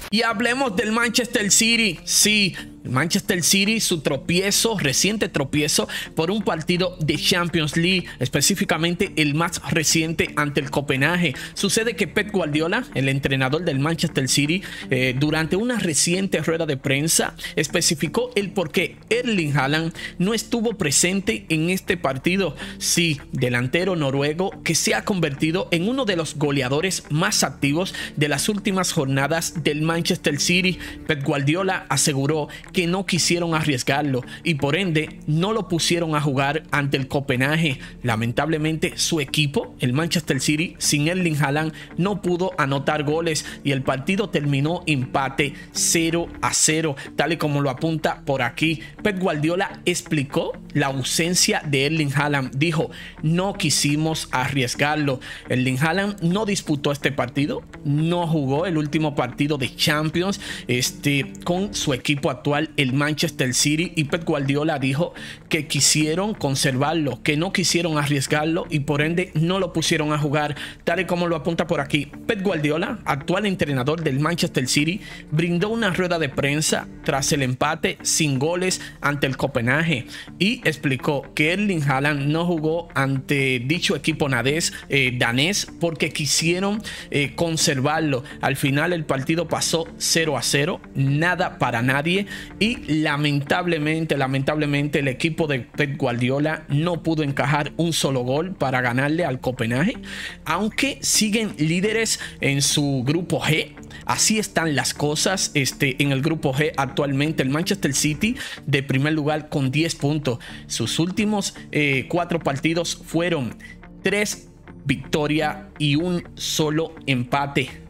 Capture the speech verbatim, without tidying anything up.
Y hablemos del Manchester City. Sí, el Manchester City, su tropiezo, reciente tropiezo por un partido de Champions League, específicamente el más reciente ante el Copenhague. Sucede que Pep Guardiola, el entrenador del Manchester City, eh, durante una reciente rueda de prensa especificó el por qué Erling Haaland no estuvo presente en este partido. Sí, delantero noruego que se ha convertido en uno de los goleadores más activos de las últimas jornadas del Manchester City. Pep Guardiola aseguró que no quisieron arriesgarlo y por ende no lo pusieron a jugar ante el Copenhague. Lamentablemente su equipo, el Manchester City, sin Erling Haaland no pudo anotar goles y el partido terminó empate cero a cero, tal y como lo apunta por aquí. Pep Guardiola explicó la ausencia de Erling Haaland. Dijo: no quisimos arriesgarlo. Erling Haaland no disputó este partido, no jugó el último partido de Champions este, con su equipo actual, el Manchester City, y Pep Guardiola dijo que quisieron conservarlo, que no quisieron arriesgarlo y por ende no lo pusieron a jugar, tal y como lo apunta por aquí. Pep Guardiola, actual entrenador del Manchester City, brindó una rueda de prensa tras el empate sin goles ante el Copenhague y explicó que Erling Haaland no jugó ante dicho equipo danés, eh, danés porque quisieron eh, conservarlo. Al final el partido pasó cero a cero, nada para nadie, y lamentablemente, lamentablemente el equipo de Pep Guardiola no pudo encajar un solo gol para ganarle al Copenhague, aunque siguen líderes en su grupo G. Así están las cosas este, en el grupo G actualmente. El Manchester City de primer lugar con diez puntos. Sus últimos eh, cuatro partidos fueron tres victorias y un solo empate.